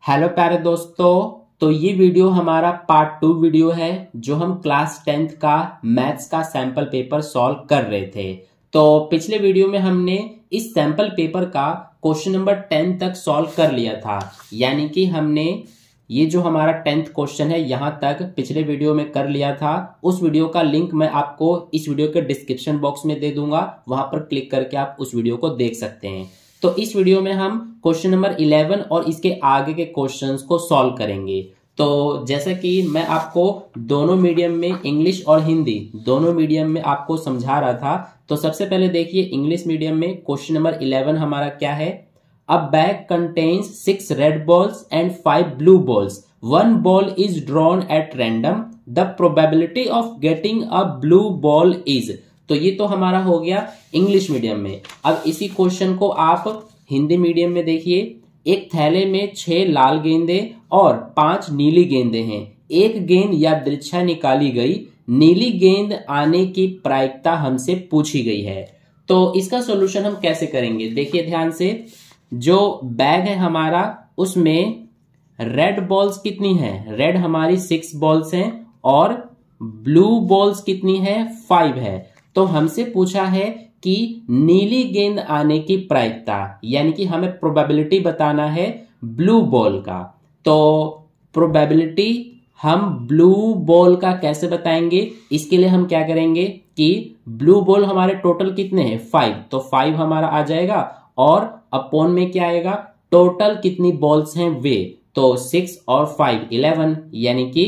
Hello प्यारे दोस्तों। तो ये वीडियो हमारा पार्ट 2 वीडियो है जो हम क्लास 10th का मैथ्स का सैंपल पेपर सॉल्व कर रहे थे। तो पिछले वीडियो में हमने इस सैंपल पेपर का क्वेश्चन नंबर 10 तक सॉल्व कर लिया था, यानी कि हमने ये जो हमारा 10th क्वेश्चन है यहां तक पिछले वीडियो में कर लिया था। उस वीडियो का लिंक मैं आपको इस वीडियो के डिस्क्रिप्शन बॉक्स में दे दूंगा, वहां पर क्लिक करके आप उस वीडियो को देख सकते हैं। तो इस वीडियो में हम क्वेश्चन नंबर 11 और इसके आगे के क्वेश्चंस को सॉल्व करेंगे। तो जैसा कि मैं आपको दोनों मीडियम में, इंग्लिश और हिंदी दोनों मीडियम में आपको समझा रहा था, तो सबसे पहले देखिए इंग्लिश मीडियम में क्वेश्चन नंबर 11 हमारा क्या है। A bag contains 6 red balls and 5 blue balls, 1 ball is drawn at random, the probability of getting a blue ball is. तो ये तो हमारा हो गया इंग्लिश मीडियम में। अब इसी क्वेश्चन को आप हिंदी मीडियम में देखिए। एक थैले में 6 लाल गेंदे और 5 नीली गेंदे हैं। एक गेंद यादृच्छा निकाली गई, नीली गेंद आने की प्रायिकता हमसे पूछी गई है। तो इसका सॉल्यूशन हम कैसे करेंगे, देखिए ध्यान से। जो बैग है हमारा उसमें रेड बॉल्स कितनी है, रेड हमारी 6 बॉल्स हैं और ब्लू बॉल्स कितनी है, 5 है। तो हमसे पूछा है कि नीली गेंद आने की प्रायिकता, यानी कि हमें प्रोबेबिलिटी बताना है ब्लू बॉल का। तो प्रोबेबिलिटी हम ब्लू बॉल का कैसे बताएंगे, इसके लिए हम क्या करेंगे कि ब्लू बॉल हमारे टोटल कितने हैं, 5, तो 5 हमारा आ जाएगा और अपॉन में क्या आएगा, टोटल कितनी बॉल्स हैं वे, तो 6 और 5 11, यानी कि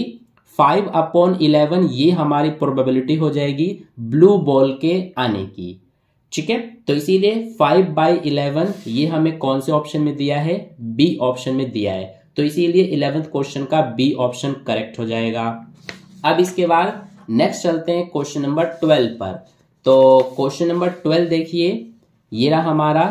5/11 ये हमारी प्रोबेबिलिटी हो जाएगी ब्लू बॉल के आने की। ठीक है, तो इसीलिए 5/11 ये हमें कौन से ऑप्शन में दिया है, बी ऑप्शन में दिया है। तो इसीलिए 11th क्वेश्चन का बी ऑप्शन करेक्ट हो जाएगा। अब इसके बाद नेक्स्ट चलते हैं क्वेश्चन नंबर 12 पर। तो क्वेश्चन नंबर 12 देखिए, ये रहा हमारा।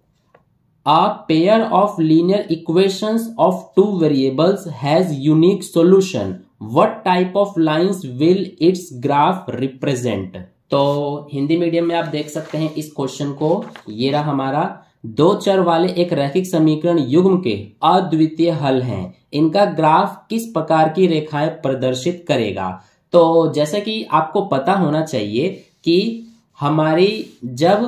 A pair of linear equations of 2 variables has unique solution. What type of lines will its graph represent? तो हिंदी मीडियम में आप देख सकते हैं इस क्वेश्चन को। ये रहा हमारा, 2 चर वाले एक रैखिक समीकरण युग्म के अद्वितीय हल हैं। इनका ग्राफ किस प्रकार की रेखाएं प्रदर्शित करेगा। तो जैसा कि आपको पता होना चाहिए कि हमारी जब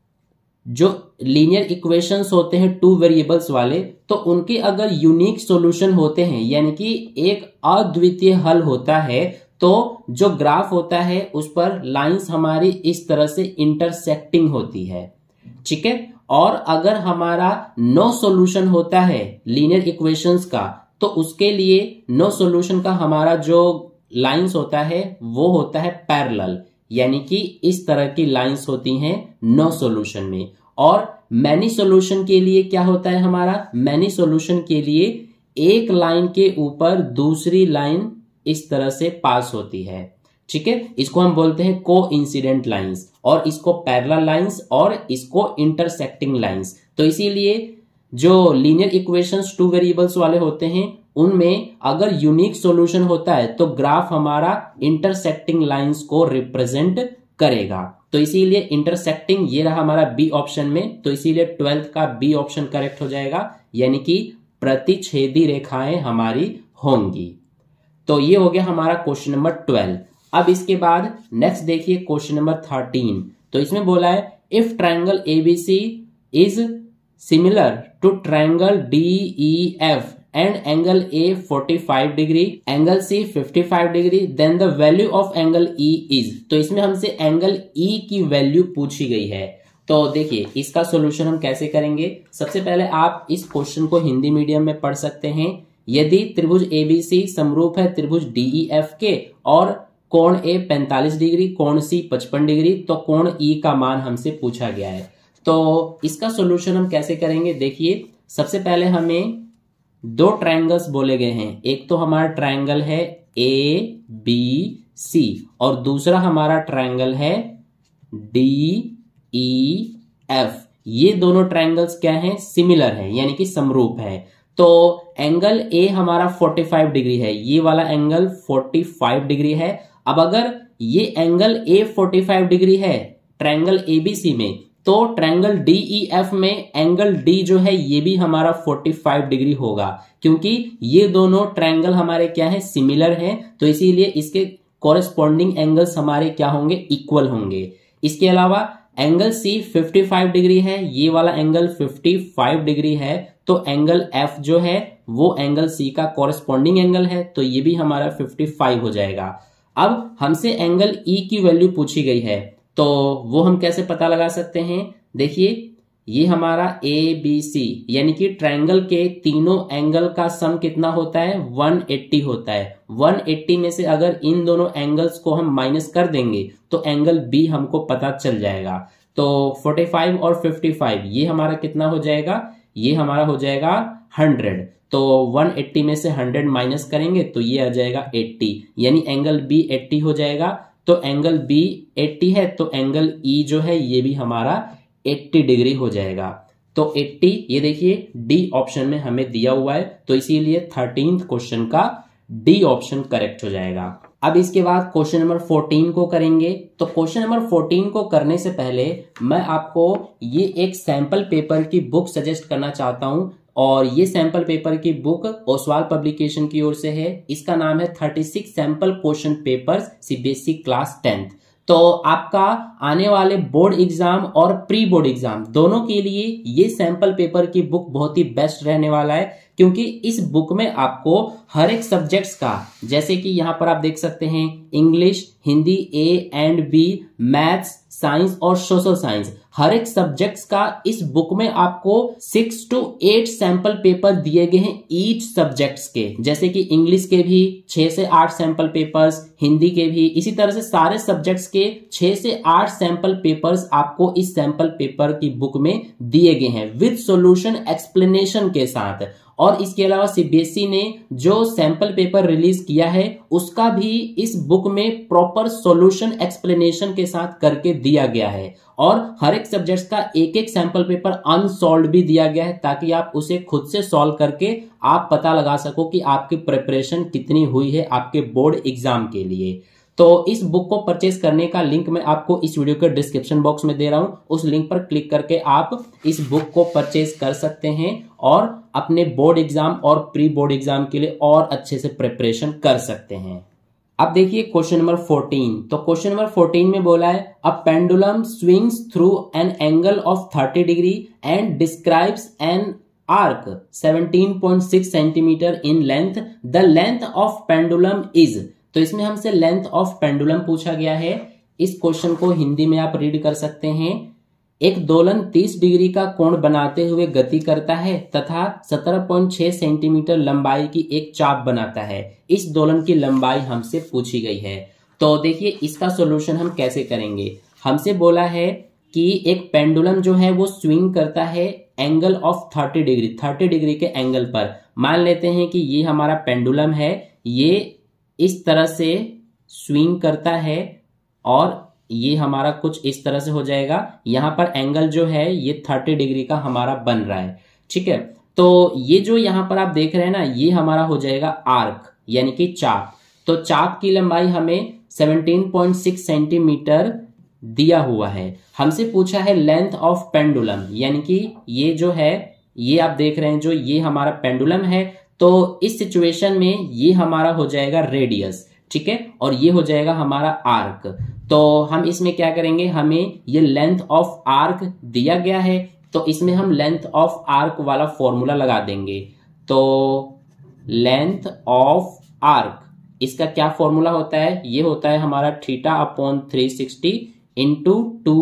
जो लीनियर इक्वेशंस होते हैं 2 वेरिएबल्स वाले, तो उनके अगर यूनिक सॉल्यूशन होते हैं, यानी कि एक अद्वितीय हल होता है, तो जो ग्राफ होता है उस पर लाइंस हमारी इस तरह से इंटरसेक्टिंग होती है। ठीक है, और अगर हमारा नो सॉल्यूशन होता है लीनियर इक्वेशंस का, तो उसके लिए नो सॉल्यूशन का हमारा जो लाइंस होता है वो होता है पैरेलल, यानी कि इस तरह की लाइंस होती हैं नो सॉल्यूशन में। और मैनी सॉल्यूशन के लिए क्या होता है हमारा, मैनी सॉल्यूशन के लिए एक लाइन के ऊपर दूसरी लाइन इस तरह से पास होती है। ठीक है, इसको हम बोलते हैं कोइंसिडेंट लाइंस, और इसको पैरेलल लाइंस और इसको इंटरसेक्टिंग लाइंस। तो इसीलिए जो लीनियर इक्वेशंस 2 वेरिएबल्स वाले होते हैं उनमें अगर यूनिक सॉल्यूशन होता है तो ग्राफ हमारा इंटरसेक्टिंग लाइंस को रिप्रेजेंट करेगा। तो इसीलिए इंटरसेक्टिंग ये रहा हमारा बी ऑप्शन में। तो इसीलिए 12th का बी ऑप्शन करेक्ट हो जाएगा, यानी कि प्रतिच्छेदी रेखाएं हमारी होंगी। तो ये हो गया हमारा क्वेश्चन नंबर 12। अब इसके बाद नेक्स्ट देखिए क्वेश्चन नंबर 13। तो इसमें बोला है, if triangle ABC is similar to triangle DEF and angle A 45 degree, angle C 55 degree, then the value of angle E is। तो इसमें हमसे एंगल E की वैल्यू पूछी गई है। तो देखिए इसका सॉल्यूशन हम कैसे करेंगे। सबसे पहले आप इस क्वेश्चन को हिंदी मीडियम में पढ़ सकते हैं। यदि त्रिभुज ABC समरूप है त्रिभुज DEF के और कोण A 45 डिग्री, कोण C 55 डिग्री, तो कोण E का मान हमसे पूछा गया है। तो इसका सॉल्यूशन हम कैसे करेंगे, देखिए सबसे पहले हमें 2 ट्रायंगल्स बोले गए हैं। एक तो हमारा ट्रायंगल है ABC और दूसरा हमारा ट्रायंगल है DEF। ये दोनों ट्रायंगल्स क्या हैं, सिमिलर हैं, यानी कि समरूप है। तो एंगल A हमारा 45 डिग्री है, ये वाला एंगल 45 डिग्री है। अब अगर ये एंगल A 45 डिग्री है ट्रायंगल ABC में, तो ट्रायंगल DEF में एंगल D जो है ये भी हमारा 45 डिग्री होगा, क्योंकि ये दोनों ट्रायंगल हमारे क्या है, सिमिलर हैं, तो इसीलिए इसके कॉरेस्पॉन्डिंग एंगल्स हमारे क्या होंगे, इक्वल होंगे। इसके अलावा एंगल C 55 डिग्री है, ये वाला एंगल 55 डिग्री है, तो एंगल F जो है वो एंगल C का कॉरेस्पॉन्डिंग एंगल है, तो ये भी हमारा 55 हो जाएगा। अब हमसे एंगल E की वैल्यू पूछी गई है, तो वो हम कैसे पता लगा सकते हैं। देखिए ये हमारा ABC यानी कि ट्रायंगल के तीनों एंगल का सम कितना होता है, 180 होता है। 180 में से अगर इन दोनों एंगल्स को हम माइनस कर देंगे तो एंगल B हमको पता चल जाएगा। तो 45 और 55 ये हमारा कितना हो जाएगा, ये हमारा हो जाएगा 100। तो 180 में से 100 माइनस करेंगे तो ये आ जाएगा 80, यानी एंगल B 80 हो जाएगा। तो एंगल B 80 है, तो एंगल E जो है ये भी हमारा 80 डिग्री हो जाएगा। तो 80 ये देखिए D ऑप्शन में हमें दिया हुआ है, तो इसीलिए 13th क्वेश्चन का D ऑप्शन करेक्ट हो जाएगा। अब इसके बाद क्वेश्चन नंबर 14 को करेंगे। तो क्वेश्चन नंबर 14 को करने से पहले मैं आपको ये एक सैंपल पेपर की बुक सजेस्ट करना चाहता हूं, और ये सैंपल पेपर की बुक ओसवाल पब्लिकेशन की ओर से है। इसका नाम है 36 sample question papers CBSE class 10th। तो आपका आने वाले बोर्ड एग्जाम और प्री बोर्ड एग्जाम दोनों के लिए ये सैंपल पेपर की बुक बहुत ही बेस्ट रहने वाला है, क्योंकि इस बुक में आपको हर एक सब्जेक्ट्स का, जैसे कि यहाँ पर आप देख सकते हैं English, Hindi A and B, maths, science और सोशल साइंस, हर एक सब्जेक्ट्स का इस बुक में आपको 6 to 8 सैंपल पेपर दिए गए हैं ईच सब्जेक्ट्स के। जैसे कि इंग्लिश के भी 6 से 8 सैंपल पेपर्स, हिंदी के भी इसी तरह से सारे सब्जेक्ट्स के 6 से 8 सैंपल पेपर्स आपको इस सैंपल पेपर की बुक में दिए गए हैं विद सॉल्यूशन एक्सप्लेनेशन के साथ। और इसके अलावा CBSE ने जो सैंपल पेपर रिलीज किया है उसका भी इस बुक में प्रॉपर सॉल्यूशन एक्सप्लेनेशन के साथ करके दिया गया है, और हर एक सब्जेक्ट का एक एक सैंपल पेपर अनसॉल्व भी दिया गया है, ताकि आप उसे खुद से सॉल्व करके आप पता लगा सको कि आपकी प्रिपरेशन कितनी हुई है आपके बोर्ड एग्जाम के लिए। तो इस बुक को परचेज करने का लिंक मैं आपको इस वीडियो के डिस्क्रिप्शन बॉक्स में दे रहा हूं, उस लिंक पर क्लिक करके आप इस बुक को परचेज कर सकते हैं और अपने बोर्ड एग्जाम और प्री बोर्ड एग्जाम के लिए और अच्छे से प्रिपरेशन कर सकते हैं। अब देखिए क्वेश्चन नंबर 14। तो क्वेश्चन नंबर 14 में बोला है a pendulum swings through an angle of 30 degree and describes an arc 17.6 centimetre in length, the length of pendulum is. तो इसमें हमसे लेंथ ऑफ पेंडुलम पूछा गया है। इस क्वेश्चन को हिंदी में आप रीड कर सकते हैं। एक दोलन 30 डिग्री का कोण बनाते हुए गति करता है तथा 17.6 सेंटीमीटर लंबाई की एक चाप बनाता है। इस दोलन की लंबाई हमसे पूछी गई है। तो देखिए इसका सॉल्यूशन हम कैसे करेंगे। हमसे बोला है कि एक पेंडुलम जो है वो स्विंग करता है एंगल ऑफ 30 डिग्री, 30 डिग्री के एंगल पर। मान लेते हैं कि ये हमारा पेंडुलम है, ये इस तरह से स्विंग करता है और ये हमारा कुछ इस तरह से हो जाएगा। यहां पर एंगल जो है ये 30 डिग्री का हमारा बन रहा है, ठीक है। तो ये जो यहां पर आप देख रहे हैं ना, ये हमारा हो जाएगा आर्क यानी कि चाप। तो चाप की लंबाई हमें 17.6 सेंटीमीटर दिया हुआ है। हमसे पूछा है लेंथ ऑफ पेंडुलम, यानी कि ये जो है ये आप देख रहे हैं जो ये हमारा पेंडुलम है, तो इस सिचुएशन में ये हमारा हो जाएगा रेडियस, ठीक है, और ये हो जाएगा हमारा आर्क। तो हम इसमें क्या करेंगे, हमें ये लेंथ ऑफ आर्क दिया गया है, तो इसमें हम लेंथ ऑफ आर्क वाला फॉर्मूला लगा देंगे। तो लेंथ ऑफ आर्क, इसका क्या फॉर्मूला होता है, ये होता है हमारा θ/360 इंटू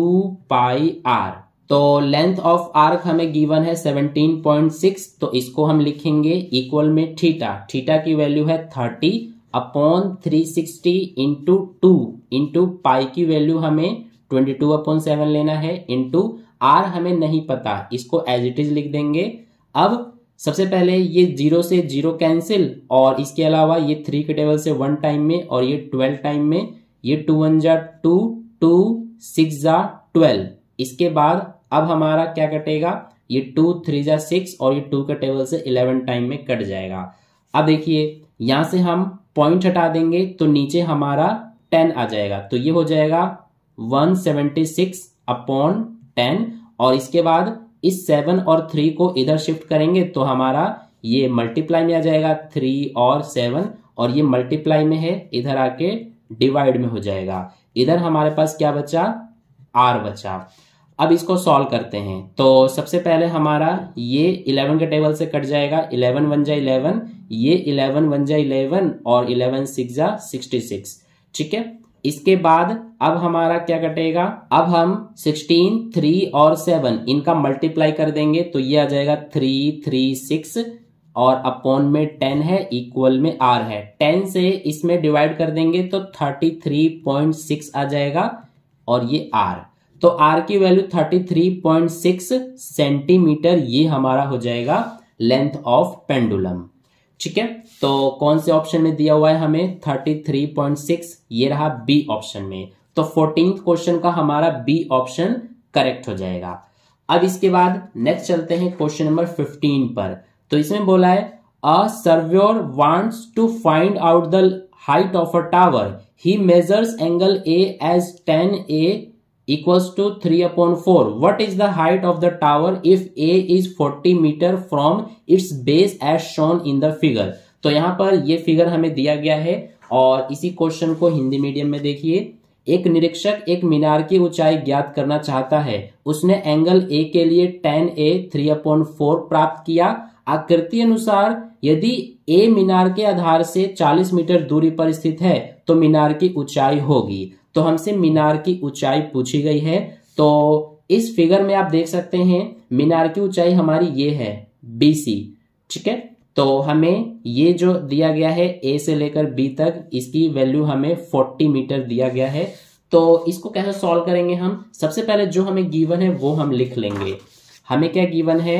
2πr। तो लेंथ ऑफ आर्क हमें गिवन है 17.6, तो इसको हम लिखेंगे इक्वल में थीटा की वैल्यू है 30/360 इंटू 2 इंटू पाई की वैल्यू हमें 22/7 लेना है, इंटू आर हमें नहीं पता, इसको एज इट इज लिख देंगे। अब सबसे पहले ये 0 से 0 कैंसिल, और इसके अलावा ये 3 के टेबल से 1 टाइम में और ये 12 टाइम में, ये 2 1 जा 2, 2 6 जा 12। इसके बाद अब हमारा क्या कटेगा, ये 2 3 जा 6 और ये 2 के टेबल से 11 टाइम में कट जाएगा। अब देखिए यहां से हम पॉइंट हटा देंगे तो नीचे हमारा 10 आ जाएगा, तो ये हो जाएगा 176/10। 10, और इसके बाद इस 7 और 3 को इधर शिफ्ट करेंगे तो हमारा ये मल्टीप्लाई में आ जाएगा 3 और 7, और ये मल्टीप्लाई में है, इधर आके डिवाइड में हो जाएगा। इधर हमारे पास क्या बचा, r बचा। अब इसको सॉल्व करते हैं। तो सबसे पहले हमारा ये 11 के टेबल से कट जाएगा, 11 1 जा 11, ये 11 1 जा 11 और 11 6 जा 66। ठीक है, इसके बाद अब हमारा क्या कटेगा, अब हम 16 3 और 7 इनका मल्टीप्लाई कर देंगे तो ये आ जाएगा 3 3 6 और अपॉन में 10 है, इक्वल में r है। 10 से इसमें डिवाइड कर देंगे तो 33.6 आ जाएगा और ये r, तो r की वैल्यू 33.6 सेंटीमीटर ये हमारा हो जाएगा लेंथ ऑफ पेंडुलम। ठीक है, तो कौन से ऑप्शन में दिया हुआ है हमें 33.6, ये रहा बी ऑप्शन में। तो 14th क्वेश्चन का हमारा बी ऑप्शन करेक्ट हो जाएगा। अब इसके बाद नेक्स्ट चलते हैं क्वेश्चन नंबर 15 पर। तो इसमें बोला है a surveyor wants to find out the height of a tower, he measures angle A as 10a equals to 3/4. What is the height of the tower if A is 40 meter from its base as shown in the figure? तो यहाँ पर ये figure हमें दिया गया है और इसी क्वेश्चन को हिंदी मीडियम में देखिए। एक निरीक्षक एक मीनार की ऊंचाई ज्ञात करना चाहता है। उसने एंगल A के लिए 10a 3/4 प्राप्त किया। आकृति अनुसार यदि A मीनार के आधार से 40 मीटर दूरी पर स्थित है तो मीनार की ऊंचाई होगी। तो हमसे मीनार की ऊंचाई पूछी गई है। तो इस फिगर में आप देख सकते हैं मीनार की ऊंचाई हमारी ये है BC। ठीक है, तो हमें ये जो दिया गया है A से लेकर B तक, इसकी वैल्यू हमें 40 मीटर दिया गया है। तो इसको कैसे सॉल्व करेंगे हम, सबसे पहले जो हमें गिवन है वो हम लिख लेंगे। हमें क्या गिवन है,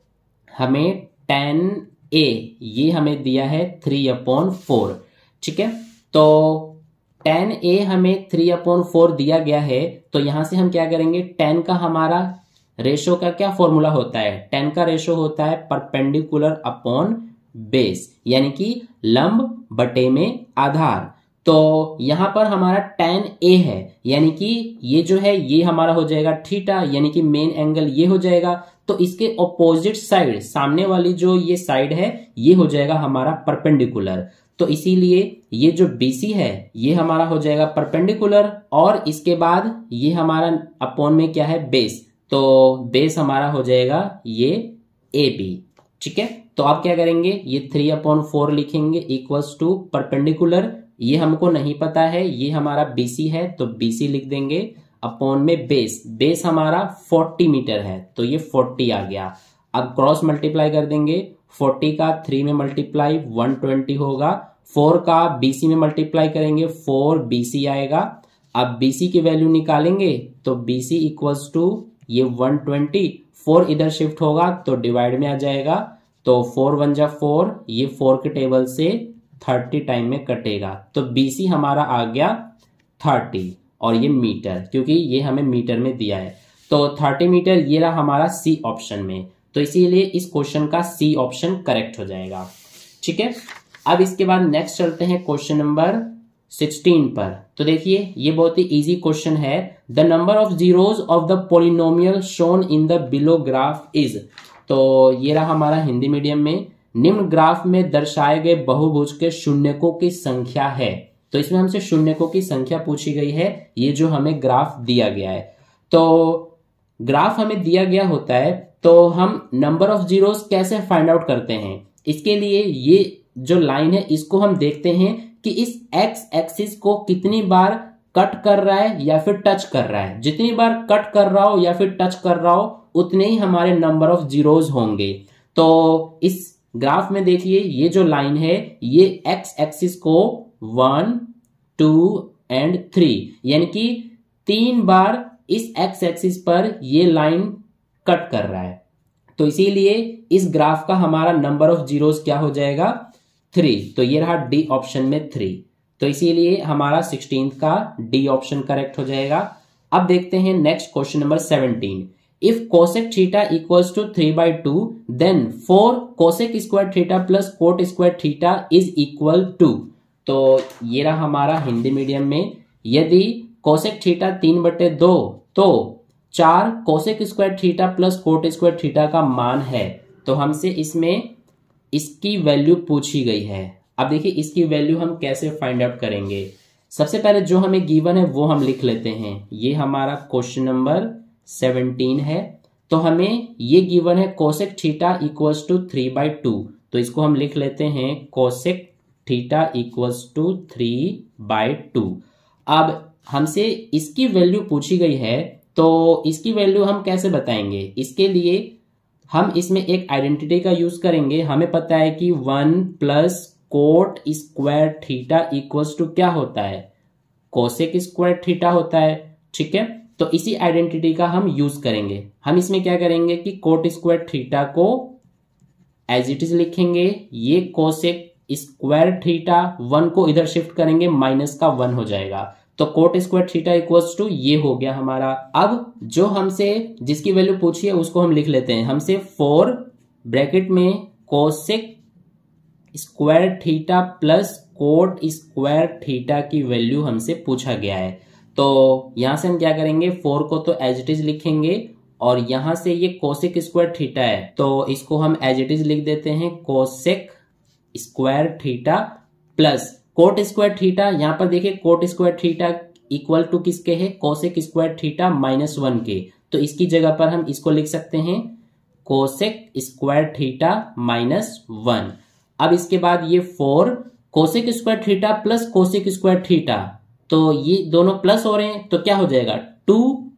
हमें 10a ये हमें दिया है 3/4। ठीक है, तो 10a हमें 3/4 दिया गया है। तो यहां से हम क्या करेंगे, 10 का हमारा रेशो का क्या फॉर्मूला होता है, 10 का रेशो होता है परपेंडिकुलर अपॉन बेस, यानी कि लंब बटे में आधार। तो यहां पर हमारा 10a है, यानी कि ये जो है ये हमारा हो जाएगा थीटा, यानी कि मेन एंगल ये हो जाएगा। तो इसके ऑपोजिट साइड, सामने वाली जो ये साइड है ये हो जाएगा हमारा परपेंडिकुलर। तो इसीलिए ये जो BC है ये हमारा हो जाएगा परपेंडिकुलर, और इसके बाद ये हमारा अपॉन में क्या है बेस, तो बेस हमारा हो जाएगा ये AB। ठीक है, तो आप क्या करेंगे, ये 3/4 लिखेंगे इक्वल्स टू परपेंडिकुलर, ये हमको नहीं पता है, ये हमारा BC है तो BC लिख देंगे, अपॉन में बेस, बेस हमारा 40 मीटर है तो ये 40 आ गया। अब क्रॉस मल्टीप्लाई कर देंगे, 40 का 3 में मल्टीप्लाई 120 होगा, 4 का BC में मल्टीप्लाई करेंगे 4 BC आएगा। अब BC की वैल्यू निकालेंगे तो BC इक्वल्स टू ये 120, 4 इधर शिफ्ट होगा तो डिवाइड में आ जाएगा, तो 4 1 जा 4, ये 4 के टेबल से 30 टाइम में कटेगा, तो BC हमारा आ गया 30 और ये मीटर, क्योंकि ये हमें मीटर में दिया है। तो 30 मीटर ये रहा हमारा C ऑप्शन में, तो इसीलिए इस क्वेश्चन का C ऑप्शन करेक्ट हो जाएगा। ठीक है, अब इसके बाद नेक्स्ट चलते हैं क्वेश्चन नंबर 16 पर। तो देखिए ये बहुत ही इजी क्वेश्चन है। The number of zeros of the polynomial shown in the below graph is, तो ये रहा हमारा हिंदी मीडियम में, निम्न ग्राफ में दर्शाए गए बहुभुज के शून्यकों की संख्या है। तो इसमें हमसे शून्यकों की संख्या पूछी गई है, ये जो हमें ग्राफ दिया गया है। तो ग्राफ हमें दिया गया होता है तो हम नंबर ऑफ जीरोस कैसे फाइंड आउट करते हैं, इसके लिए ये जो लाइन है इसको हम देखते हैं कि इस एक्स एक्सिस को कितनी बार कट कर रहा है या फिर टच कर रहा है। जितनी बार कट कर रहा हो या फिर टच कर रहा हो उतने ही हमारे नंबर ऑफ जीरोस होंगे। तो इस ग्राफ में देखिए ये जो लाइन है ये एक्स एक्सिस को 1 2 एंड 3 यानी कि 3 बार इस एक्स एक्सिस पर ये लाइन कट कर रहा है, तो इसीलिए इस ग्राफ का हमारा नंबर ऑफ जीरोस क्या हो जाएगा 3। तो ये रहा डी ऑप्शन में 3, तो इसीलिए हमारा 16 का डी ऑप्शन करेक्ट हो जाएगा। अब देखते हैं next question number 17। If cosec theta equals to 3/2 then 4 cosec square theta plus cot square theta is equal to, तो ये रहा हमारा हिंदी मीडियम में, यदि कोसेक थीटा 3/2 तो 4 cosec square theta plus cot square theta का मान है, तो हमसे इसमें इसकी वैल्यू पूछी गई है। अब देखिए इसकी वैल्यू हम कैसे फाइंड आउट करेंगे। सबसे पहले जो हमें गिवन है वो हम लिख लेते हैं। ये हमारा क्वेश्चन नंबर 17 है। तो हमें ये गिवन है कोसेक थीटा इक्वल्स टू 3/2, तो इसको हम लिख लेते हैं कोसेक थीटा इक्वल्स टू 3/2। अब हमसे इसकी वैल्यू पूछी गई है, तो इसकी वैल्यू हम कैसे बताएंगे। इसके लिए हम इसमें एक आइडेंटिटी का यूज करेंगे। हमें पता है कि 1 plus cot square theta equals to क्या होता है, कोसेक स्क्वायर थीटा होता है। ठीक है, तो इसी आइडेंटिटी का हम यूज करेंगे। हम इसमें क्या करेंगे कि कोट स्क्वायर थीटा को एज इट इज लिखेंगे, ये कोसेक स्क्वायर थीटा 1 को इधर शिफ्ट करेंगे, माइनस का 1 हो जाएगा, तो cot square theta equals to ये हो गया हमारा। अब जो हमसे जिसकी वैल्यू पूछी है उसको हम लिख लेते हैं। हमसे 4 ब्रैकेट में cosec square theta plus cot square theta की वैल्यू हमसे पूछा गया है। तो यहां से हम क्या करेंगे, 4 को तो एज इट इज लिखेंगे, और यहां से ये कोसेक स्क्वायर थीटा है तो इसको हम एज इट इज लिख देते हैं cosec square theta plus cot square theta. यहां पर देखिए cot square theta equal to किसके है, कोसेक स्क्वायर थीटा -1 के, तो इसकी जगह पर हम इसको लिख सकते हैं कोसेक स्क्वायर थीटा -1। अब इसके बाद ये 4 cosec square theta plus cosec square theta, तो ये दोनों प्लस हो रहे हैं तो क्या हो जाएगा 2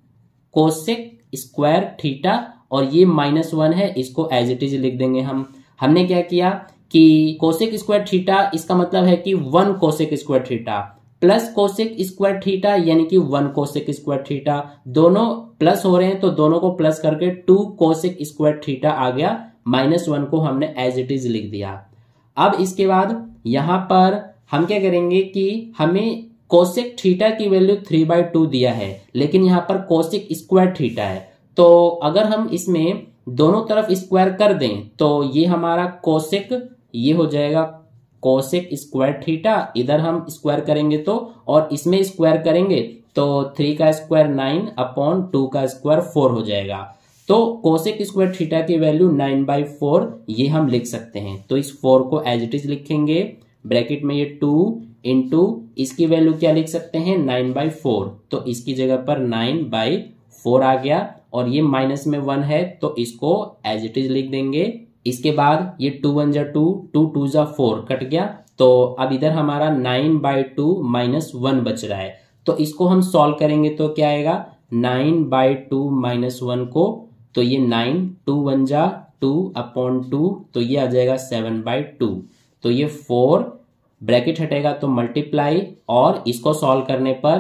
कोसेक स्क्वायर थीटा, और ये -1 है, इसको एज इट इज लिख देंगे हम। हमने क्या किया कि कोसेक स्क्वायर थीटा इसका मतलब है कि 1 cosec square theta plus cosec square theta यानी कि 1 कोसेक स्क्वायर थीटा, दोनों प्लस हो रहे हैं तो दोनों को प्लस करके 2 कोसेक स्क्वायर थीटा आ गया, -1 को हमने एज इट इज लिख दिया। अब इसके बाद यहां पर हम क्या करेंगे कि हमें कोसेक थीटा की वैल्यू 3/2 दिया है, लेकिन यहां पर कोसेक स्क्वायर थीटा है, तो अगर हम इसमें दोनों तरफ स्क्वायर कर दें तो ये हमारा कोसेक, ये हो जाएगा कोसेक स्क्वायर थीटा, इधर हम स्क्वायर करेंगे तो, और इसमें स्क्वायर करेंगे तो 3 का स्क्वायर 9 अपॉन 2 का स्क्वायर 4 हो जाएगा। तो कोसेक स्क्वायर थीटा की वैल्यू 9/4 ये हम लिख सकते हैं। तो इस 4 को एज इट इज लिखेंगे, ब्रैकेट में ये 2 इंटू इसकी वैल्यू क्या लिख सकते हैं 9/4, तो इसकी जगह पर 9/4 आ गया, और ये माइनस में 1 है तो इसको एज इट इज लिख देंगे। इसके बाद ये 2 1 जा 2, 2 2 जा 4 कट गया, तो अब इधर हमारा 9/2 -1 बच रहा है, तो इसको हम सॉल्व करेंगे तो क्या आएगा 9/2 -1 को, तो ये 9 2 1 जा 2 अपॉन 2, तो ये आ जाएगा 7/2, तो ये 4 ब्रैकेट हटेगा तो मल्टीप्लाई, और इसको सॉल्व करने पर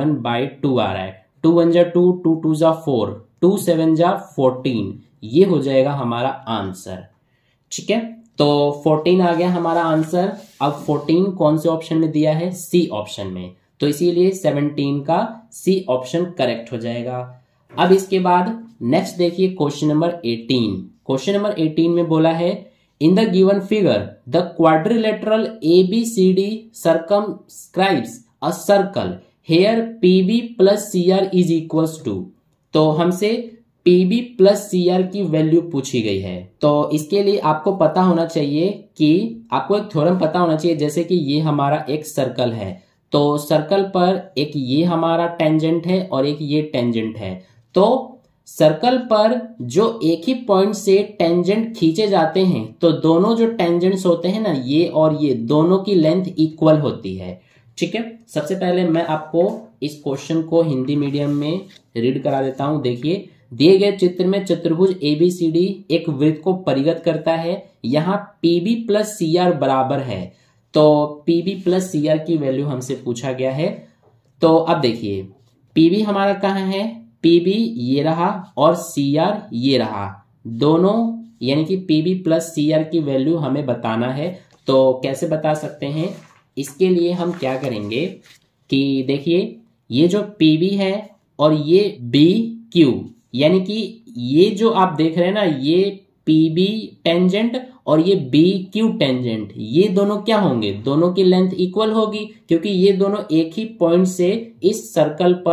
7/2 आ रहा है। 2 1 जा 2, 2 2 जा 4, 2 7 जा 14, ये हो जाएगा हमारा आंसर। ठीक है, तो 14 आ गया हमारा आंसर। अब 14 कौन से ऑप्शन में दिया है, सी ऑप्शन में, तो इसीलिए 17 का सी ऑप्शन करेक्ट हो जाएगा। अब इसके बाद नेक्स्ट देखिए क्वेश्चन नंबर 18। क्वेश्चन नंबर 18 में बोला है in the given figure the quadrilateral ABCD circumscribes a circle here PB plus CR is equals to, तो हमसे PB प्लस CR की वैल्यू पूछी गई है। तो इसके लिए आपको पता होना चाहिए कि आपको एक थ्योरम पता होना चाहिए, जैसे कि ये हमारा एक सर्कल है, तो सर्कल पर एक ये हमारा टेंजेंट है और एक ये टेंजेंट है, तो सर्कल पर जो एक ही पॉइंट से टेंजेंट खींचे जाते हैं तो दोनों जो टेंजेंट्स होते हैं ना, ये और ये दोनों की लेंथ इक्वल होती है। ठीक है, सबसे पहले मैं आपको इस क्वेश्चन को हिंदी मीडियम में रीड करा देता हूं। देखिए, दिए गए चित्र में चतुर्भुज ABCD एक वृत्त को परिगत करता है, यहाँ PB प्लस CR बराबर है, तो PB प्लस CR की वैल्यू हमसे पूछा गया है। तो अब देखिए PB हमारा कहाँ है, PB ये रहा और CR ये रहा, दोनों यानी कि PB प्लस CR की वैल्यू हमें बताना है। तो कैसे बता सकते हैं, इसके लिए हम क्या करेंगे कि देखिए ये जो PB है और ये BQ, यानी कि ये जो आप देख रहे हैं ना, ये PB टेंजेंट और ये BQ टेंजेंट, ये दोनों क्या होंगे, दोनों की लेंथ इक्वल होगी, क्योंकि ये दोनों एक ही पॉइंट से इस सर्कल पर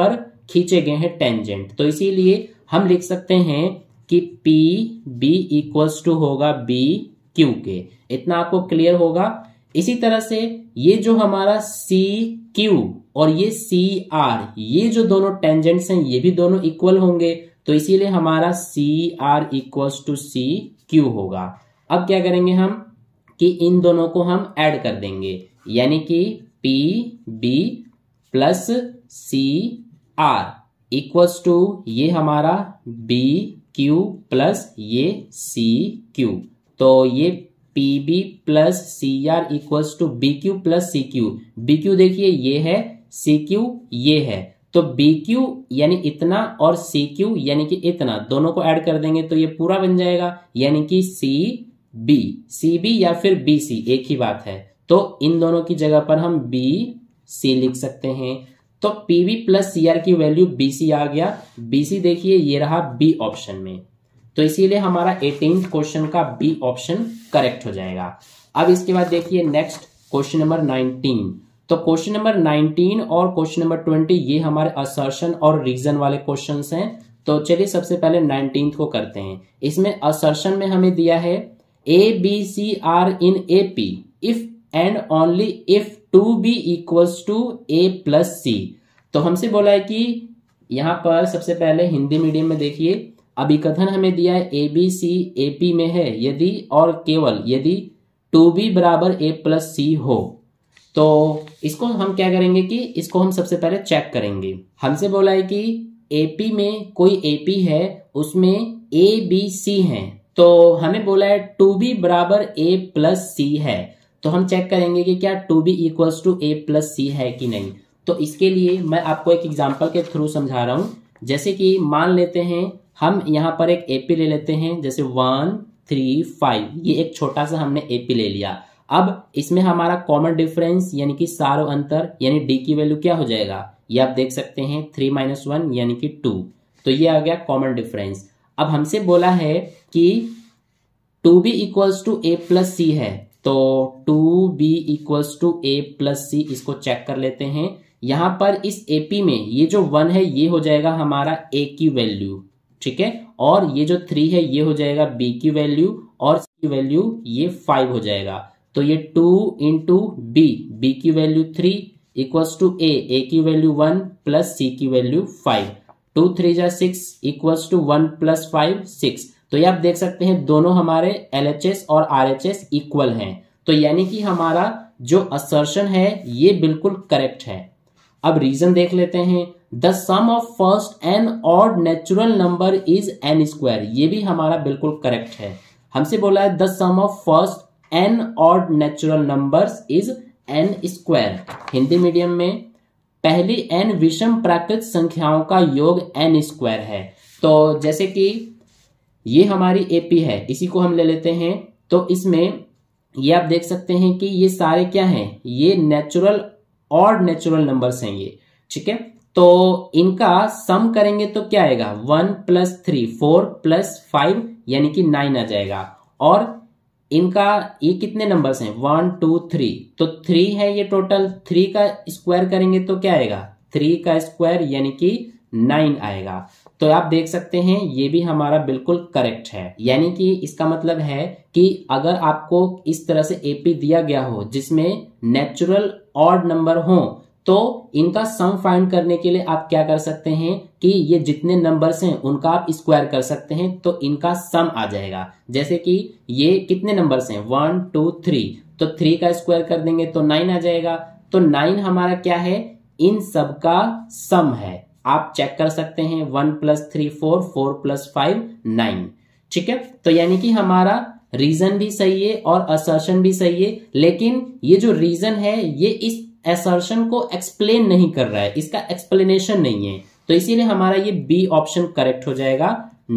खींचे गए हैं टेंजेंट, तो इसीलिए हम लिख सकते हैं कि पी बी इक्वल्स टू होगा बी क्यू के। इतना आपको क्लियर होगा। इसी तरह से ये जो हमारा सी क्यू और ये सी आर, ये जो दोनों टेंजेंट्स हैं ये भी दोनों इक्वल होंगे, तो इसीलिए हमारा C R equals to C Q होगा। अब क्या करेंगे हम कि इन दोनों को हम ऐड कर देंगे, यानी कि P B plus C R equals to ये हमारा बी क्यू प्लस ये सी क्यू। तो ये P B plus C R equals to B Q plus C Q. B Q देखिए ये है, सी क्यू ये है, तो बी क्यू यानी इतना और सी क्यू यानी कि इतना, दोनों को ऐड कर देंगे तो ये पूरा बन जाएगा, यानी कि सी बी या फिर बी सी एक ही बात है। तो इन दोनों की जगह पर हम बी सी लिख सकते हैं। तो P B plus C R की वैल्यू बी सी आ गया। बी सी देखिए ये रहा बी ऑप्शन में, तो इसीलिए हमारा 18th क्वेश्चन का बी ऑप्शन करेक्ट हो जाएगा। अब इसके बाद देखिए नेक्स्ट क्वेश्चन नंबर 19। तो क्वेश्चन नंबर 19 और क्वेश्चन नंबर 20 ये हमारे असर्शन और रीजन वाले क्वेश्चंस हैं। तो चलिए सबसे पहले 19th को करते हैं। इसमें असर्शन में हमें दिया है A B C are in A P if and only if 2b equals to a plus C. तो हमसे बोला है कि यहां पर सबसे पहले हिंदी मीडियम में देखिए, अभिकथन हमें दिया है A B C A P में है यदि और केवल यदि 2b बराबर a प्लस सी हो। तो इसको हम क्या करेंगे कि इसको हम सबसे पहले चेक करेंगे। हमसे बोला है कि एपी में कोई एपी है उसमें ए बी सी है, तो हमें बोला है 2b बराबर a प्लस सी है। तो हम चेक करेंगे कि क्या 2b equals to a plus C है कि नहीं। तो इसके लिए मैं आपको एक एग्जांपल के थ्रू समझा रहा हूं। जैसे कि मान लेते हैं हम यहां पर एक एपी ले लेते हैं, जैसे 1 3 5, ये एक छोटा सा हमने एपी ले लिया। अब इसमें हमारा कॉमन डिफरेंस यानी कि सारो अंतर यानी डी की वैल्यू क्या हो जाएगा, ये आप देख सकते हैं 3 - 1 यानी कि 2। तो ये आ गया कॉमन डिफरेंस। अब हमसे बोला है कि 2b equals to a plus C है, तो 2b equals to a plus C, इसको चेक कर लेते हैं। यहां पर इस AP में ये जो 1 है ये हो जाएगा हमारा a की वैल्यू, ठीक है, और ये जो 3 है ये हो जाएगा b की वैल्यू, और c की वैल्यू ये 5 हो जाएगा। तो ये 2 इंटू b की वैल्यू 3 इक्वल्स टू a की वैल्यू 1 प्लस c की वैल्यू 5। 2 3 जा 6 इक्वल्स टू 1 प्लस 5 6। तो ये आप देख सकते हैं दोनों हमारे LHS और RHS इक्वल हैं। तो यानी कि हमारा जो असर्शन है ये बिल्कुल करेक्ट है। अब रीजन देख लेते हैं। The sum of first n odd natural number is n square, ये भी हमारा बिल्कुल करेक्ट है। हमसे बोला है the sum of first n odd natural numbers is n square. Hindi medium में पहली n विषम प्राकृत संख्याओं का योग n स्क्वायर है। तो जैसे कि ये हमारी एपी है, इसी को हम ले लेते हैं। तो इसमें ये आप देख सकते हैं कि ये सारे क्या हैं, ये नेचुरल ऑड नेचुरल नंबर्स हैं ये, ठीक है। तो इनका सम करेंगे तो क्या आएगा, 1 + 3 4 + 5 यानी कि 9 आ जाएगा। और इनका ये कितने नंबर्स हैं, 1 2 3, तो 3 है ये टोटल। 3 का स्क्वायर करेंगे तो क्या आएगा, 3 का स्क्वायर यानी कि 9 आएगा। तो आप देख सकते हैं ये भी हमारा बिल्कुल करेक्ट है। यानी कि इसका मतलब है कि अगर आपको इस तरह से एपी दिया गया हो जिसमें नेचुरल ऑड नंबर हो, तो इनका सम फाइंड करने के लिए आप क्या कर सकते हैं कि ये जितने नंबर्स हैं उनका आप स्क्वायर कर सकते हैं, तो इनका सम आ जाएगा। जैसे कि ये कितने नंबर्स हैं, 1 2 3, तो 3 का स्क्वायर कर देंगे तो 9 आ जाएगा। तो 9 हमारा क्या है, इन सब का सम है। आप चेक कर सकते हैं 1 + 3 4 4 + 5 9, ठीक है। तो यानी कि हमारा रीजन भी सही है और असर्शन भी सही है, लेकिन ये जो रीजन है ये इस असर्शन को एक्सप्लेन नहीं कर रहा है, इसका एक्सप्लेनेशन नहीं है। तो इसीलिए हमारा ये बी ऑप्शन करेक्ट हो जाएगा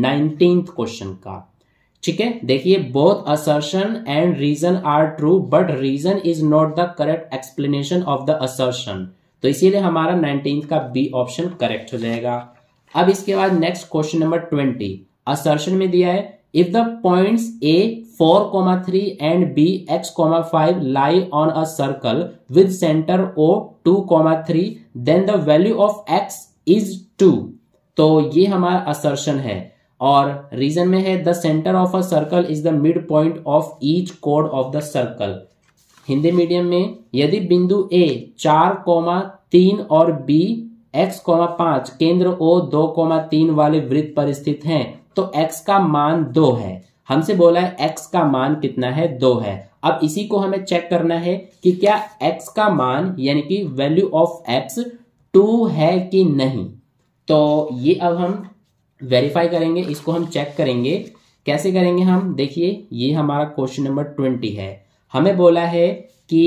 19th क्वेश्चन का, ठीक है। देखिए both assertion and reason are true but reason is not the correct explanation of the assertion. तो इसीलिए हमारा 19th का बी ऑप्शन करेक्ट हो जाएगा। अब इसके बाद नेक्स्ट क्वेश्चन नंबर 20, असर्शन में दिया है if the points A 4, 3 and B x, 5 lie on a circle with center O 2, 3 then the value of x is 2। तो ये हमारा असर्शन है और रीजन में है the centre of a circle is the mid point of each कोड of the circle. Hindi medium में यदि बिंदु ए 4,3 और बी x,5 केंद्र O 2,3 वाले वृत्त पर स्थित हैं तो x का मान 2 है। हमसे बोला है x का मान कितना है, 2 है। अब इसी को हमें चेक करना है कि क्या x का मान यानी कि वैल्यू ऑफ x 2 है कि नहीं। तो ये अब हम वेरीफाई करेंगे, इसको हम चेक करेंगे। कैसे करेंगे हम, देखिए ये हमारा क्वेश्चन नंबर 20 है। हमें बोला है कि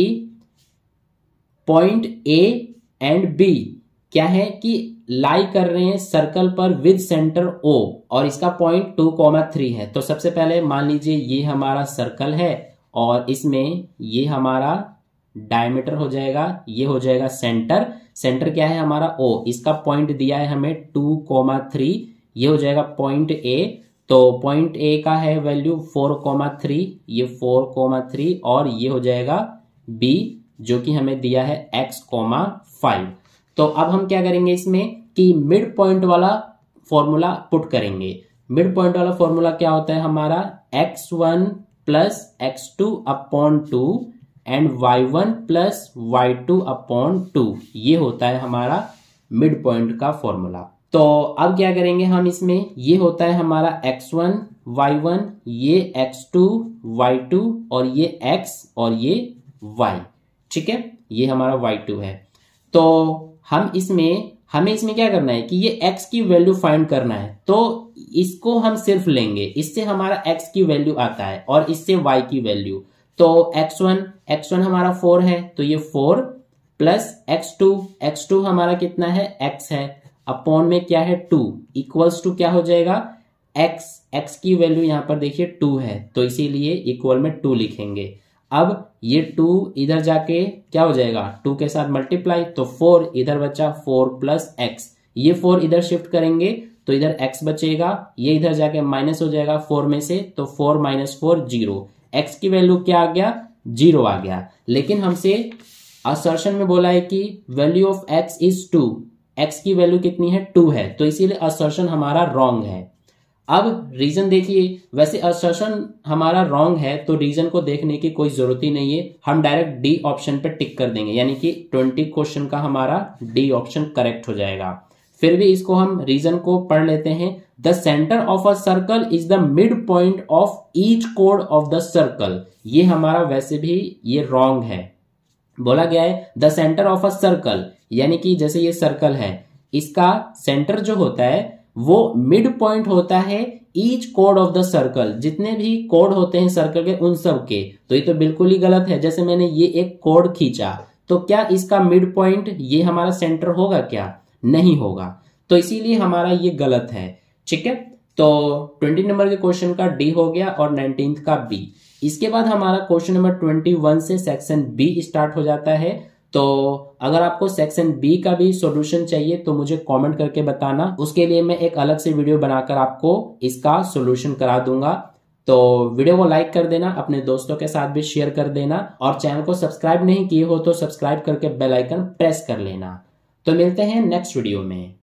पॉइंट A एंड B क्या है कि लाई कर रहे हैं सर्कल पर विद सेंटर O और इसका पॉइंट 2,3 है। तो सबसे पहले मान लीजिए ये हमारा सर्कल है और इसमें ये हमारा डायमीटर हो जाएगा, ये हो जाएगा सेंटर। सेंटर क्या है हमारा O, इसका पॉइंट दिया है हमें 2,3, ये हो जाएगा पॉइंट A। तो पॉइंट A का है वैल्यू 4,3, ये 4,3 और ये हो जाएगा B जो कि हमें दिया है x,5। तो अब हम क्या करेंगे इसमें कि मिड पॉइंट वाला फॉर्मूला पुट करेंगे। मिड पॉइंट वाला फॉर्मूला क्या होता है हमारा, x1 plus x2 upon 2 and y1 plus y2 upon 2, ये होता है हमारा मिड पॉइंट का फॉर्मूला। तो अब क्या करेंगे हम इसमें, ये होता है हमारा x1 y1, ये x2 y2 और ये x और ये y, ठीक है, ये हमारा y2 है। तो हमें इसमें क्या करना है कि ये x की वैल्यू फाइंड करना है। तो इसको हम सिर्फ लेंगे, इससे हमारा x की वैल्यू आता है और इससे y की वैल्यू। तो x1 हमारा 4 है तो ये 4 प्लस x2 हमारा कितना है, x है, अपॉन में क्या है 2 इक्वल्स टू क्या हो जाएगा x की वैल्यू यहाँ पर देखिए 2 है तो इसीलिए इक्वल में 2 लिखेंगे। अब ये 2 इधर जाके क्या हो जाएगा, 2 के साथ मल्टीप्लाई, तो 4 इधर बचा, 4 प्लस x, ये 4 इधर शिफ्ट करेंगे तो इधर x बचेगा, ये इधर जाके माइनस हो जाएगा 4 में से, तो 4 माइनस 4 0, x की वैल्यू क्या आ गया, 0 आ गया। लेकिन हमसे असर्शन में बोला है कि value of x is 2, x की वैल्यू कितनी है, 2 है, तो इसीलिए असर्शन हमारा रॉन्ग है। अब रीजन देखिए, वैसे असर्शन हमारा रॉन्ग है तो रीजन को देखने की कोई जरूरत ही नहीं है, हम डायरेक्ट डी ऑप्शन पे टिक कर देंगे, यानी कि 20 क्वेश्चन का हमारा डी ऑप्शन करेक्ट हो जाएगा। फिर भी इसको हम रीजन को पढ़ लेते हैं। The centre of a circle is the mid point of each कोड ऑफ द सर्कल, ये हमारा वैसे भी ये रॉन्ग है। बोला गया है the centre of a circle, यानी कि जैसे ये सर्कल है, इसका सेंटर जो होता है वो मिड पॉइंट होता है ईच कोड ऑफ द सर्कल, जितने भी कोड होते हैं सर्कल के उन सब के। तो ये तो बिल्कुल ही गलत है। जैसे मैंने ये एक कोड खींचा तो क्या इसका मिड पॉइंट ये हमारा सेंटर होगा क्या, नहीं होगा, तो इसीलिए हमारा ये गलत है, ठीक है। तो 20 नंबर के क्वेश्चन का डी हो गया और 19th का बी। इसके बाद हमारा क्वेश्चन नंबर 21 से सेक्शन बी स्टार्ट हो जाता है। तो अगर आपको सेक्शन बी का भी सॉल्यूशन चाहिए तो मुझे कमेंट करके बताना, उसके लिए मैं एक अलग से वीडियो बनाकर आपको इसका सॉल्यूशन करा दूंगा। तो वीडियो को लाइक कर देना, अपने दोस्तों के साथ भी शेयर कर देना और चैनल को सब्सक्राइब नहीं किए हो तो सब्सक्राइब करके बेल आइकन प्रेस कर लेना। तो मिलते हैं नेक्स्ट वीडियो में।